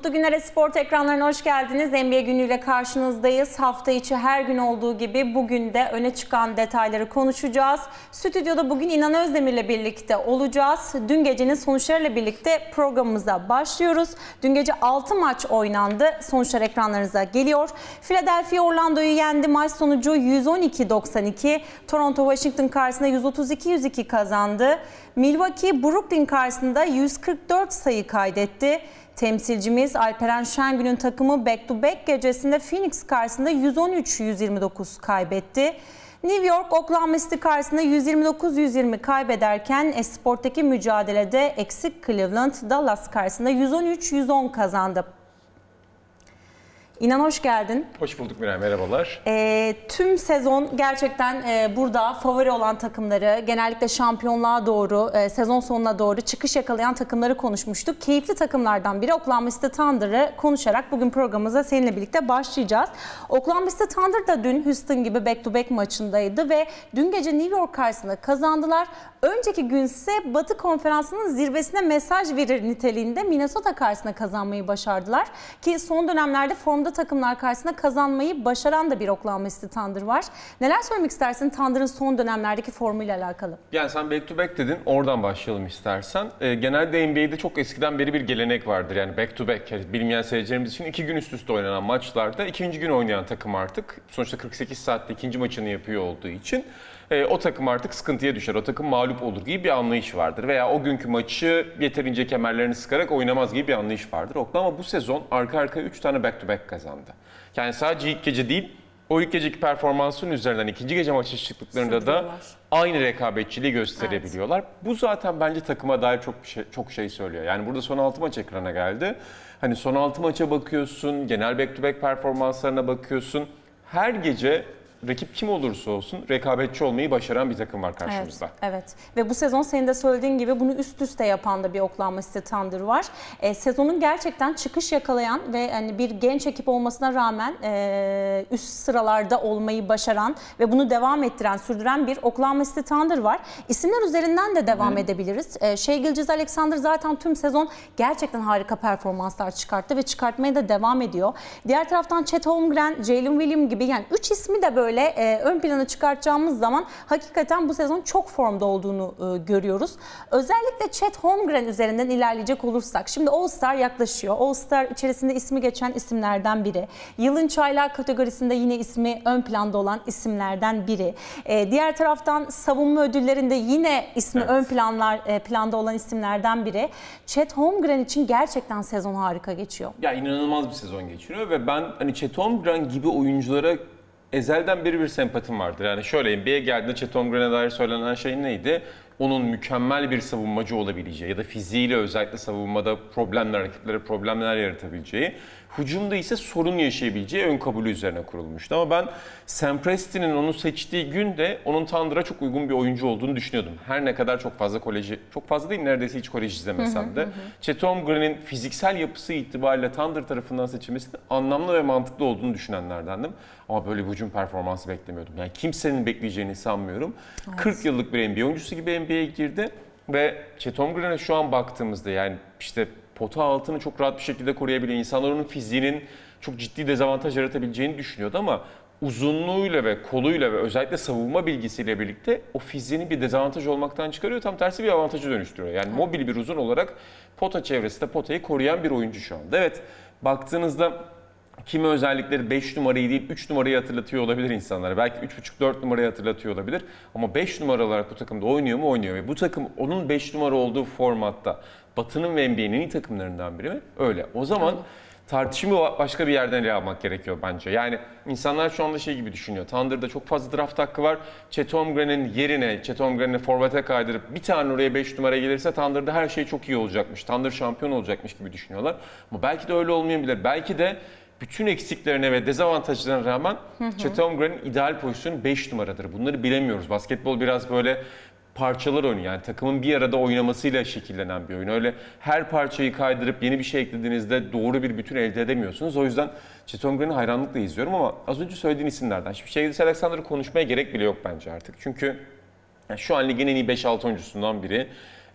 Mutlu Günler Esport ekranlarına hoş geldiniz. NBA günüyle karşınızdayız. Hafta içi her gün olduğu gibi bugün de öne çıkan detayları konuşacağız. Stüdyoda bugün İnan Özdemir'le birlikte olacağız. Dün gecenin sonuçlarıyla birlikte programımıza başlıyoruz. Dün gece 6 maç oynandı. Sonuçlar ekranlarınıza geliyor. Philadelphia Orlando'yu yendi. Maç sonucu 112-92. Toronto Washington karşısında 132-102 kazandı. Milwaukee Brooklyn karşısında 144 sayı kaydetti. Temsilcimiz Alperen Şengün'ün takımı back-to-back gecesinde Phoenix karşısında 113-129 kaybetti. New York Oklahoma City karşısında 129-120 kaybederken Esport'taki mücadelede eksik Cleveland Dallas karşısında 113-110 kazandı. İnan hoş geldin. Hoş bulduk Miray, merhabalar. Tüm sezon gerçekten burada favori olan takımları, genellikle şampiyonluğa doğru, sezon sonuna doğru çıkış yakalayan takımları konuşmuştuk. Keyifli takımlardan biri Oklahoma City Thunder'ı konuşarak bugün programımıza seninle birlikte başlayacağız. Oklahoma City Thunder da dün Houston gibi back-to-back maçındaydı ve dün gece New York karşısında kazandılar. Önceki gün ise Batı Konferansı'nın zirvesine mesaj verir niteliğinde Minnesota karşısında kazanmayı başardılar. Ki son dönemlerde formda takımlar karşısında kazanmayı başaran da bir Oklahoma City Thunder var. Neler söylemek istersin Thunder'ın son dönemlerdeki formuyla alakalı? Yani sen back to back dedin, oradan başlayalım istersen. Genelde NBA'de çok eskiden beri bir gelenek vardır. Yani back to back, yani bilmeyen seyircilerimiz için 2 gün üst üste oynanan maçlarda ikinci gün oynayan takım artık sonuçta 48 saatte ikinci maçını yapıyor olduğu için o takım artık sıkıntıya düşer, o takım mağlup olur gibi bir anlayış vardır. Veya o günkü maçı yeterince kemerlerini sıkarak oynamaz gibi bir anlayış vardır. Oklahoma bu sezon arka arkaya 3 tane back to back kazandı. Yani sadece ilk gece değil, o ilk geceki performansının üzerinden ikinci gece maçı çıktıklarında da aynı rekabetçiliği gösterebiliyorlar. Evet. Bu zaten bence takıma dair çok şey söylüyor. Yani burada son 6 maç ekrana geldi. Hani son 6 maça bakıyorsun, genel back to back performanslarına bakıyorsun. Her gece rakip kim olursa olsun rekabetçi olmayı başaran bir takım var karşımızda. Evet. Ve bu sezon senin de söylediğin gibi bunu üst üste yapan da bir Oklahoma City Thunder var. Sezonun gerçekten çıkış yakalayan ve hani bir genç ekip olmasına rağmen üst sıralarda olmayı başaran ve bunu devam ettiren, sürdüren bir Oklahoma City Thunder var. İsimler üzerinden de devam edebiliriz. Shai Gilgeous-Alexander zaten tüm sezon gerçekten harika performanslar çıkarttı ve çıkartmaya da devam ediyor. Diğer taraftan Chet Holmgren, Jalen Williams gibi yani 3 ismi de böyle ön plana çıkartacağımız zaman hakikaten bu sezon çok formda olduğunu görüyoruz. Özellikle Chet Holmgren üzerinden ilerleyecek olursak, şimdi All-Star yaklaşıyor. All-Star içerisinde ismi geçen isimlerden biri. Yılın çaylağı kategorisinde yine ismi ön planda olan isimlerden biri. Diğer taraftan savunma ödüllerinde yine ismi ön planda olan isimlerden biri. Chet Holmgren için gerçekten sezon harika geçiyor. Ya inanılmaz bir sezon geçiriyor ve ben hani Chet Holmgren gibi oyunculara ezelden beri bir sempatim vardır. Yani şöyle NBA'ye geldiğinde Chet Holmgren'e dair söylenen şey neydi? Onun mükemmel bir savunmacı olabileceği ya da fiziğiyle özellikle savunmada rakiplere problemler yaratabileceği, hücumda ise sorun yaşayabileceği ön kabulü üzerine kurulmuştu. Ama ben Sam Presti'nin onu seçtiği gün de onun Thunder'a çok uygun bir oyuncu olduğunu düşünüyordum. Her ne kadar çok fazla değil neredeyse hiç kolej izlemesem de. Chet Holmgren'in fiziksel yapısı itibariyle Thunder tarafından seçilmesinin anlamlı ve mantıklı olduğunu düşünenlerdendim. Ama böyle bir hücum performansı beklemiyordum. Yani kimsenin bekleyeceğini sanmıyorum. Evet. 40 yıllık bir NBA oyuncusu gibi NBA'ye girdi ve Chet Holmgren'e şu an baktığımızda yani işte pota altını çok rahat bir şekilde koruyabilen, insanlar onun fiziğinin çok ciddi dezavantaj yaratabileceğini düşünüyordu ama uzunluğuyla ve koluyla ve özellikle savunma bilgisiyle birlikte o fiziğini bir dezavantaj olmaktan çıkarıyor. Tam tersi bir avantajı dönüştürüyor. Yani mobil bir uzun olarak pota çevresinde potayı koruyan bir oyuncu şu anda. Evet, baktığınızda kimi özellikleri 5 numarayı değil 3 numarayı hatırlatıyor olabilir insanlara. Belki 3,5-4 numarayı hatırlatıyor olabilir. Ama 5 numara olarak bu takımda oynuyor mu? Oynuyor. Ve bu takım onun 5 numara olduğu formatta Batı'nın ve NBA'nin iyi takımlarından biri mi? Öyle. O zaman tartışımı başka bir yerden ele almak gerekiyor bence. Yani insanlar şu anda şey gibi düşünüyor. Thunder'da çok fazla draft hakkı var. Chet Holmgren'in yerine, Chet Holmgren'i forvete kaydırıp bir tane oraya 5 numara gelirse Thunder'da her şey çok iyi olacakmış. Thunder şampiyon olacakmış gibi düşünüyorlar. Ama belki de öyle olmayabilir. Belki de bütün eksiklerine ve dezavantajlarına rağmen Chet Holmgren'in ideal pozisyonu 5 numaradır. Bunları bilemiyoruz. Basketbol biraz böyle parçalar oyunu, yani takımın bir arada oynamasıyla şekillenen bir oyun. Öyle her parçayı kaydırıp yeni bir şey eklediğinizde doğru bir bütün elde edemiyorsunuz. O yüzden Chet Holmgren'i hayranlıkla izliyorum ama az önce söylediğin isimlerden şimdi Shai Gilgeous-Alexander'ı konuşmaya gerek bile yok bence artık. Çünkü şu an ligin en iyi 5-6 oyuncusundan biri.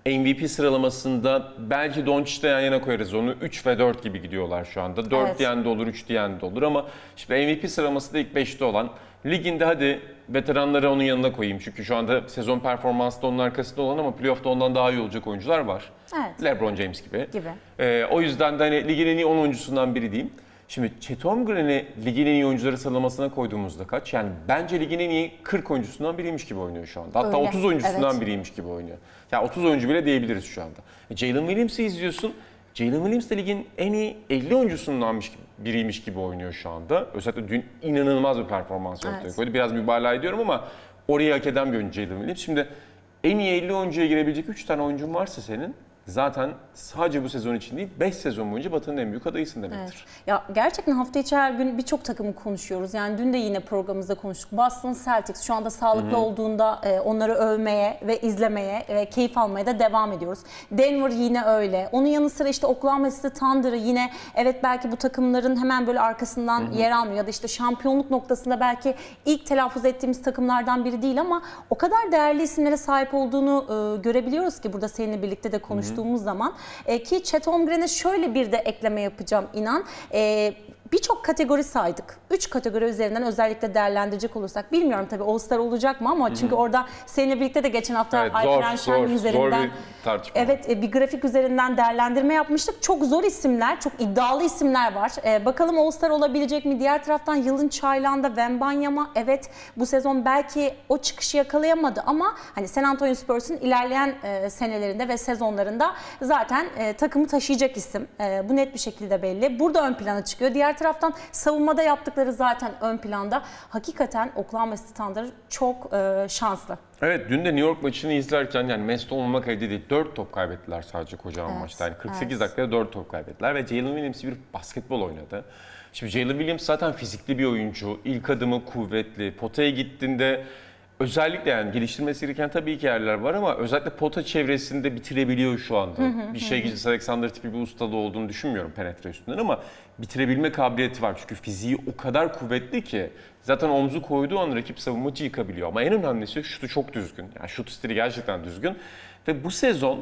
MVP sıralamasında belki Doncic'le yan yana koyarız onu. 3 ve 4 gibi gidiyorlar şu anda. 4 Evet. diyen de olur, 3 diyen de olur ama şimdi MVP sıralamasında ilk 5'te olan, liginde hadi veteranları onun yanına koyayım. Çünkü şu anda sezon performansında onun arkasında olan ama playoff'ta ondan daha iyi olacak oyuncular var. Evet. LeBron James gibi. Gibi. O yüzden de hani ligin en iyi 10 oyuncusundan biri diyeyim. Şimdi Chet Holmgren'i ligin en iyi oyuncuları sıralamasına koyduğumuzda kaç? Yani bence ligin en iyi 40 oyuncusundan biriymiş gibi oynuyor şu anda. Hatta Öyle, 30 oyuncusundan evet. biriymiş gibi oynuyor. Ya 30 oyuncu bile diyebiliriz şu anda. Jalen Williams'ı izliyorsun. Jalen Williams de ligin en iyi 50 oyuncusundan biriymiş gibi oynuyor şu anda. Özellikle dün inanılmaz bir performans ortaya koydu. Biraz mübalağa ediyorum ama orayı hak eden bir oyuncu Jalen Williams. Şimdi en iyi 50 oyuncuya girebilecek 3 tane oyuncun varsa senin, zaten sadece bu sezon için değil, 5 sezon boyunca Batı'nın en büyük adayısın demektir. Evet. Ya gerçekten hafta içi her gün birçok takımı konuşuyoruz. Yani dün de yine programımızda konuştuk. Boston Celtics şu anda sağlıklı olduğunda onları övmeye ve izlemeye ve keyif almaya da devam ediyoruz. Denver yine öyle. Onun yanı sıra işte Oklahoma City Thunder'ı yine, evet belki bu takımların hemen böyle arkasından yer almıyor ya da işte şampiyonluk noktasında belki ilk telaffuz ettiğimiz takımlardan biri değil ama o kadar değerli isimlere sahip olduğunu görebiliyoruz ki burada seninle birlikte de konuştuğumuz zaman. Ki Chet Holmgren'e şöyle bir de ekleme yapacağım inan. Birçok kategori saydık. 3 kategori üzerinden özellikle değerlendirecek olursak. Bilmiyorum tabii All-Star olacak mı ama çünkü orada seninle birlikte de geçen hafta Alperen Şen'in üzerinden zor bir tartışma. Evet, bir grafik üzerinden değerlendirme yapmıştık. Çok zor isimler, çok iddialı isimler var. Bakalım All-Star olabilecek mi? Diğer taraftan yılın çaylağında Wembanyama, evet bu sezon belki o çıkışı yakalayamadı ama hani San Antonio Spurs'un ilerleyen senelerinde ve sezonlarında zaten takımı taşıyacak isim. Bu net bir şekilde belli. Burada ön plana çıkıyor. Diğer taraftan savunmada yaptıkları zaten ön planda. Hakikaten Oklahoma City Thunder çok şanslı. Evet, dün de New York maçını izlerken yani mest olmamak elde değil. 4 top kaybettiler sadece kocaman maçta. Yani 48 dakikada 4 top kaybettiler ve Jalen Williams bir basketbol oynadı. Şimdi Jalen Williams zaten fizikli bir oyuncu. İlk adımı kuvvetli. Potaya gittiğinde özellikle yani geliştirmesi gereken tabii ki yerler var ama özellikle pota çevresinde bitirebiliyor şu anda. Bir şey Gilgeous Alexander tipi bir ustalığı olduğunu düşünmüyorum penetre üstünden ama bitirebilme kabiliyeti var. Çünkü fiziği o kadar kuvvetli ki zaten omzu koyduğu an rakip savunmacı yıkabiliyor. Ama en önemlisi şutu çok düzgün. Yani şut stili gerçekten düzgün. Ve bu sezon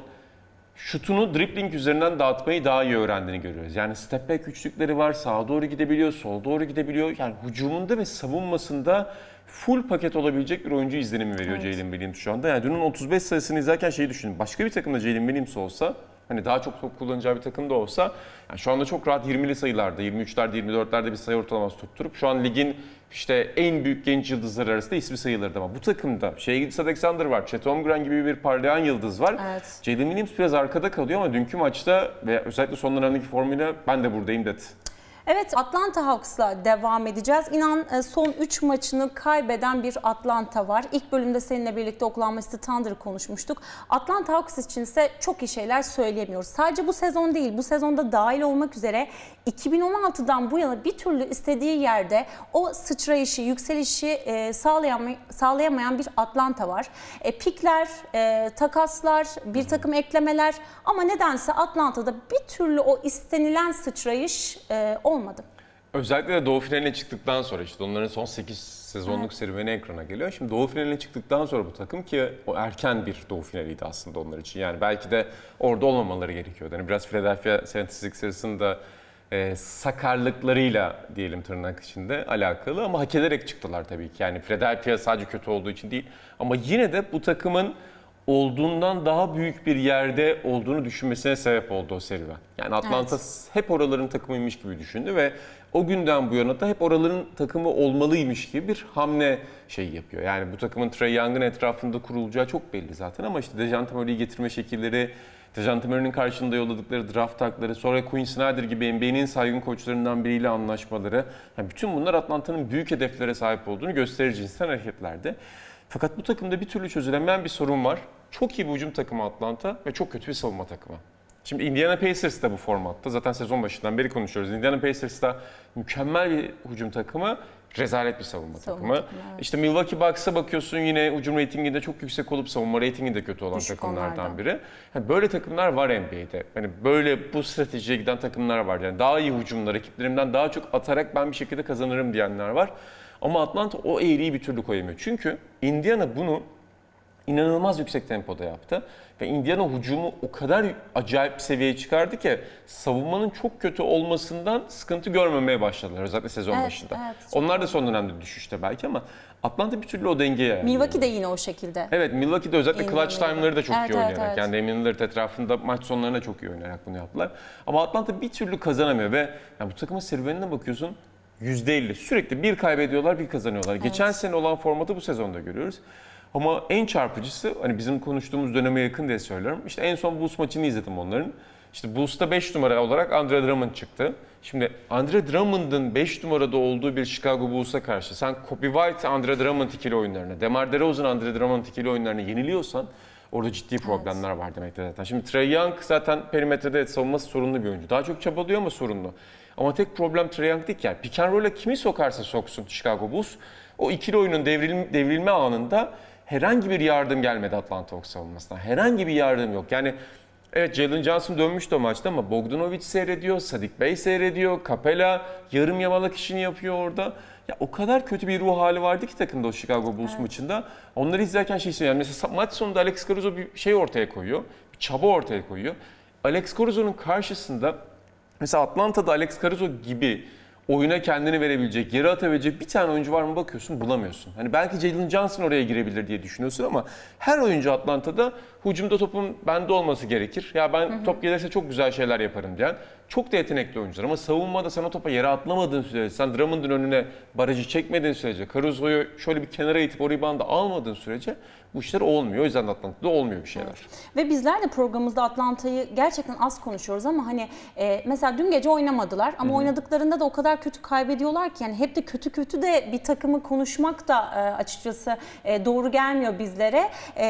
şutunu dribbling üzerinden dağıtmayı daha iyi öğrendiğini görüyoruz. Yani step back üçlükleri var, sağa doğru gidebiliyor, sola doğru gidebiliyor. Yani hücumunda ve savunmasında full paket olabilecek bir oyuncu izlenimi veriyor Jalen Williams şu anda. Yani dünün 35 sayısını izlerken şeyi düşünün. Başka bir takımda Jalen Williams olsa, hani daha çok top kullanacağı bir takımda olsa, yani şu anda çok rahat 20'li sayılarda, 23'lerde, 24'lerde bir sayı ortalaması tutturup şu an ligin işte en büyük genç yıldızları arasında ismi sayılırdı ama bu takımda Gilgeous Alexander var, Chet Holmgren gibi bir parlayan yıldız var. Evet. Jalen Williams biraz arkada kalıyor ama dünkü maçta ve özellikle son dönemdeki formuyla ben de buradayım dedi. Evet, Atlanta Hawks'la devam edeceğiz. İnan son 3 maçını kaybeden bir Atlanta var. İlk bölümde seninle birlikte Oklahoma City Thunder'ı konuşmuştuk. Atlanta Hawks için ise çok iyi şeyler söyleyemiyoruz. Sadece bu sezon değil, bu sezonda dahil olmak üzere 2016'dan bu yana bir türlü istediği yerde o sıçrayışı, yükselişi sağlayamayan bir Atlanta var. Pikler, takaslar, bir takım eklemeler ama nedense Atlanta'da bir türlü o istenilen sıçrayış olmadı. Özellikle de Doğu finaline çıktıktan sonra işte onların son 8 sezonluk serüveni ekrana geliyor. Şimdi Doğu finaline çıktıktan sonra bu takım ki o erken bir Doğu finaliydi aslında onlar için. Yani belki de orada olmamaları gerekiyordu. Yani biraz Philadelphia 76ers'ın da sakarlıklarıyla diyelim tırnak içinde alakalı ama hak ederek çıktılar tabii ki. Yani Philadelphia sadece kötü olduğu için değil ama yine de bu takımın olduğundan daha büyük bir yerde olduğunu düşünmesine sebep oldu o serüven. Yani Atlanta hep oraların takımıymış gibi düşündü ve o günden bu yana da hep oraların takımı olmalıymış gibi bir hamle yapıyor. Yani bu takımın Trae Young'ın etrafında kurulacağı çok belli zaten ama işte Dejounte Murray'i getirme şekilleri, Dejounte Murray'nin karşılığında yolladıkları draft hakları, sonra Quinn Snyder gibi NBA'nin saygın koçlarından biriyle anlaşmaları, yani bütün bunlar Atlanta'nın büyük hedeflere sahip olduğunu gösterici cinsten hareketlerdi. Fakat bu takımda bir türlü çözülemeyen bir sorun var. Çok iyi bir hücum takımı Atlanta ve çok kötü bir savunma takımı. Şimdi Indiana Pacers da bu formatta. Zaten sezon başından beri konuşuyoruz. Indiana Pacers da mükemmel bir hücum takımı, rezalet bir savunma takımı. Evet. İşte Milwaukee Bucks'a bakıyorsun yine hücum reytinginde çok yüksek olup savunma reytingi de kötü olan düşük takımlardan onlardan biri. Yani böyle takımlar var NBA'de. Yani böyle bu stratejiye giden takımlar var. Yani daha iyi hücumlar, rakiplerimden daha çok atarak ben bir şekilde kazanırım diyenler var. Ama Atlanta o eğriyi bir türlü koyamıyor. Çünkü Indiana bunu inanılmaz yüksek tempoda yaptı. Ve Indiana hücumu o kadar acayip bir seviyeye çıkardı ki savunmanın çok kötü olmasından sıkıntı görmemeye başladılar özellikle sezon başında. Onlar da son dönemde düşüşte belki ama Atlanta bir türlü o dengeye yani. Milwaukee de yine o şekilde. Evet, Milwaukee'de özellikle clutch time'ları da çok iyi oynayarak. Yani Damian Lillard etrafında maç sonlarına çok iyi oynayarak bunu yaptılar. Ama Atlanta bir türlü kazanamıyor ve yani bu takımın serüvenine bakıyorsun %50. Sürekli bir kaybediyorlar, bir kazanıyorlar. Geçen sene olan formatı bu sezonda görüyoruz. Ama en çarpıcısı, hani bizim konuştuğumuz döneme yakın diye söylüyorum. İşte en son Bulls maçını izledim onların. İşte Bulls'ta 5 numara olarak Andre Drummond çıktı. Şimdi Andre Drummond'ın 5 numarada olduğu bir Chicago Bulls'a karşı sen Kobe White, Andre Drummond ikili oyunlarına, DeMar DeRozan, Andre Drummond ikili oyunlarına yeniliyorsan orada ciddi problemler var demektir zaten. Şimdi Trae Young zaten perimetrede savunması sorunlu bir oyuncu. Daha çok çabalıyor ama sorunlu. Ama tek problem Trae Young değil ki. Yani pick and roll'a kimi sokarsa soksun Chicago Bulls, o ikili oyunun devrilme anında herhangi bir yardım gelmedi Atlanta Hawks savunmasına. Herhangi bir yardım yok. Yani evet, Jalen Johnson dönmüştü o maçta ama Bogdanovic seyrediyor, Saddiq Bey seyrediyor, Capela yarım yamalak işini yapıyor orada. Ya o kadar kötü bir ruh hali vardı ki takımda o Chicago Bulls maçında. Onları izlerken şey hissediyorum. Yani mesela maç sonunda Alex Caruso bir şey ortaya koyuyor, bir çaba ortaya koyuyor. Alex Caruso'nun karşısında mesela Atlanta'da Alex Caruso gibi oyuna kendini verebilecek, yere atabilecek bir tane oyuncu var mı bakıyorsun, bulamıyorsun. Hani belki Jalen Johnson oraya girebilir diye düşünüyorsun ama her oyuncu Atlanta'da hücumda topun bende olması gerekir. Ya ben top gelirse çok güzel şeyler yaparım diyen çok da yetenekli oyuncular ama savunmada sen o topa yere atlamadığın sürece, sen Drummond'un önüne barajı çekmediğin sürece, Caruso'yu şöyle bir kenara itip o rebound'ı almadığın sürece bu işler olmuyor. O yüzden Atlanta'da olmuyor bir şeyler. Evet. Ve bizler de programımızda Atlanta'yı gerçekten az konuşuyoruz ama hani mesela dün gece oynamadılar ama oynadıklarında da o kadar kötü kaybediyorlar ki yani hep de kötü de bir takımı konuşmak da açıkçası doğru gelmiyor bizlere.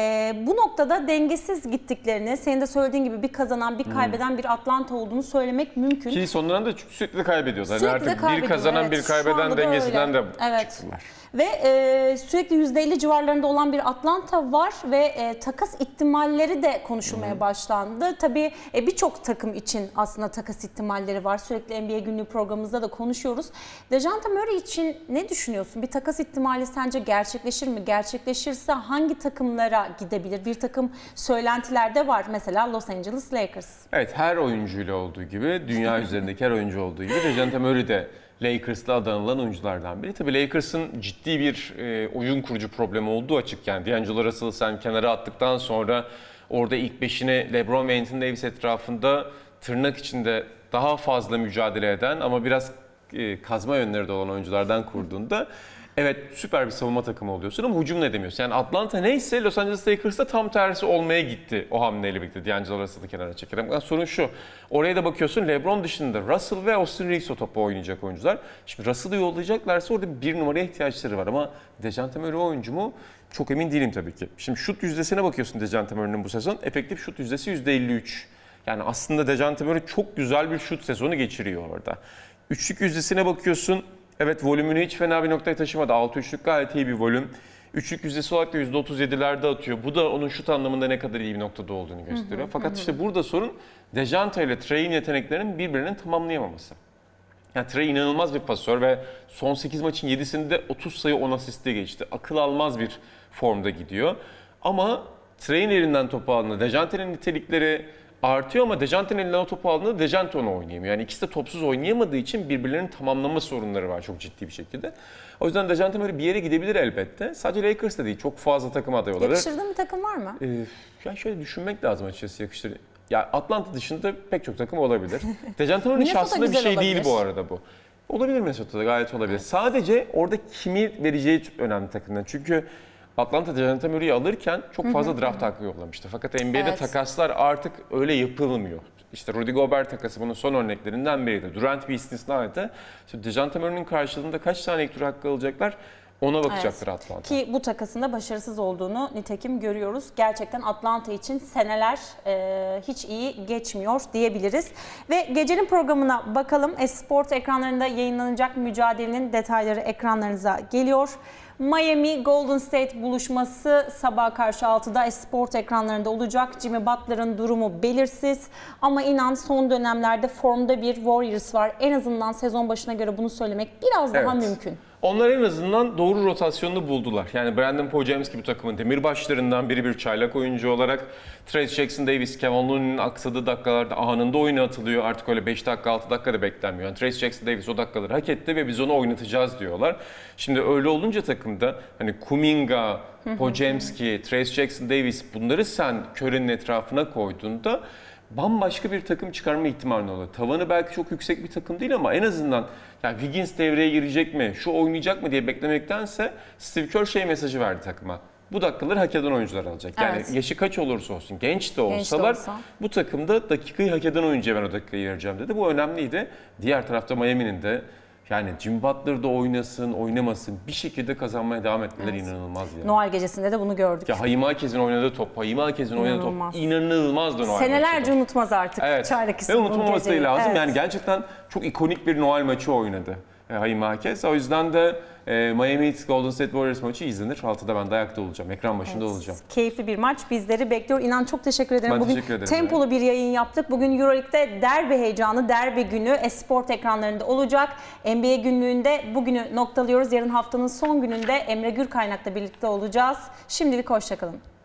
Bu noktada dengesiz gittiklerini, senin de söylediğin gibi bir kazanan, bir kaybeden bir Atlanta olduğunu söylemek mümkün. Ki son dönemde sürekli de kaybediyorlar. Sürekli artık kaybediyor, bir kazanan bir kaybeden dengesinden de çıktılar. Ve sürekli %50 civarlarında olan bir Atlanta var ve takas ihtimalleri de konuşulmaya başlandı. Tabii birçok takım için aslında takas ihtimalleri var. Sürekli NBA Günlüğü programımızda da konuşuyoruz. Dejounte Murray için ne düşünüyorsun? Bir takas ihtimali sence gerçekleşir mi? Gerçekleşirse hangi takımlara gidebilir? Bir takım söylentiler de var. Mesela Los Angeles Lakers. Evet, her oyuncuyla olduğu gibi, dünya üzerindeki her oyuncu olduğu gibi Dejounte Murray de Lakers'la adanılan oyunculardan biri. Tabii Lakers'ın ciddi bir oyun kurucu problemi olduğu açık. Yani D'Angelo Russell'ı sen kenara attıktan sonra orada ilk beşini LeBron ve Anthony Davis etrafında tırnak içinde daha fazla mücadele eden ama biraz kazma yönleri de olan oyunculardan kurduğunda evet süper bir savunma takımı oluyorsun ama hücum ne demiyorsun. Yani Atlanta neyse Los Angeles Lakers'ta tam tersi olmaya gitti o hamleyle birlikte D'Angelo Russell'ı kenara çekerek. Yani sorun şu, oraya da bakıyorsun LeBron dışında Russell ve Austin Reeves o topu oynayacak oyuncular. Şimdi Russell'ı yollayacaklarsa orada bir numaraya ihtiyaçları var ama Dejounte Murray oyuncu mu? Çok emin değilim tabii ki. Şimdi şut yüzdesine bakıyorsun Dejounte Murray'nin bu sezon. Efektif şut yüzdesi %53. Yani aslında Dejounte Murray çok güzel bir şut sezonu geçiriyor orada. Üçlük yüzdesine bakıyorsun. Evet, volümünü hiç fena bir noktaya taşımadı. 6-3'lük gayet iyi bir volüm. Üçlük yüzdesi olarak da %37'lerde atıyor. Bu da onun şut anlamında ne kadar iyi bir noktada olduğunu gösteriyor. Fakat işte burada sorun Dejounte ile Trae'in yeteneklerinin birbirinin tamamlayamaması. Yani Trae inanılmaz bir pasör ve son 8 maçın 7'sinde 30 sayı 10 asiste geçti. Akıl almaz bir formda gidiyor. Ama Trae'in elinden topu aldığında Dejounte'nin nitelikleri artıyor ama Dejounte'nin elinden o topu aldığında Dejounte onu oynayamıyor. Yani ikisi de topsuz oynayamadığı için birbirlerinin tamamlama sorunları var çok ciddi bir şekilde. O yüzden Dejounte böyle bir yere gidebilir elbette. Sadece Lakers'ta değil, çok fazla takım adayı olarak. Yakıştırdığın bir takım var mı? Yani şöyle düşünmek lazım açıkçası yakıştır. Ya Atlanta dışında pek çok takım olabilir. Dejounte Murray'nin şahsında bir şey değil bu arada bu. Olabilir Minnesota'da, gayet olabilir. Evet. Sadece orada kimi vereceği önemli takımdan. Çünkü Atlanta Dejounte Murray'i alırken çok fazla draft hakkı yollamıştı. Fakat NBA'de takaslar artık öyle yapılmıyor. İşte Rudy Gobert takası bunun son örneklerinden biriydi. Durant bir istisnaydı. İşte Dejounte Murray'nin karşılığında kaç tane ilk tur hakkı alacaklar? Ona bakacaktır Atlanta. Ki bu takasında başarısız olduğunu nitekim görüyoruz. Gerçekten Atlanta için seneler hiç iyi geçmiyor diyebiliriz. Ve gecenin programına bakalım. Esport ekranlarında yayınlanacak mücadelenin detayları ekranlarınıza geliyor. Miami Golden State buluşması sabaha karşı 6'da Esport ekranlarında olacak. Jimmy Butler'ın durumu belirsiz ama inan son dönemlerde formda bir Warriors var. En azından sezon başına göre bunu söylemek biraz daha mümkün. Onlar en azından doğru rotasyonunu buldular. Yani Brandon Poe James gibi takımın demirbaşlarından biri, bir çaylak oyuncu olarak Trayce Jackson-Davis, Kevin Looney'nin aksadığı dakikalarda anında oyuna atılıyor. Artık öyle 5 dakika 6 dakikada beklenmiyor. Yani Trayce Jackson-Davis o dakikaları hak etti ve biz onu oynatacağız diyorlar. Şimdi öyle olunca takımda hani Kuminga, Poe James, Trayce Jackson-Davis bunları sen Curry'nin etrafına koyduğunda bambaşka bir takım çıkarma ihtimali oluyor. Tavanı belki çok yüksek bir takım değil ama en azından yani Wiggins devreye girecek mi, şu oynayacak mı diye beklemektense Steve Kerr mesajı verdi takıma. Bu dakikaları hak eden oyuncular alacak. Yani yaşı kaç olursa olsun, genç de olsalar bu takımda dakikayı hak eden oyuncuya ben o dakikayı vereceğim dedi. Bu önemliydi. Diğer tarafta Miami'nin de yani Jimmy Butler da oynasın, oynamasın bir şekilde kazanmaya devam etmeleri inanılmaz yani. Noel gecesinde de bunu gördük. Ya Hayim Akes'in oynadığı top, Hayim Akes'in oynadığı top inanılmazdı Noel Senelerce maçı. unutmaz artık. Evet. Ve unutmaması lazım. Yani gerçekten çok ikonik bir Noel maçı oynadı Hayim Akes. O yüzden de Miami Heat Golden State Warriors maçı izlenir. 6'da ben de ayakta olacağım. Ekran başında olacağım. Keyifli bir maç bizleri bekliyor. İnan çok teşekkür ederim. Ben Bugün teşekkür ederim tempolu bir yayın yaptık. Bugün Euroleague'de derbi heyecanı, derbi günü Esport ekranlarında olacak. NBA günlüğünde bugünü noktalıyoruz. Yarın haftanın son gününde Emre Gürkaynak'la birlikte olacağız. Şimdilik hoşçakalın.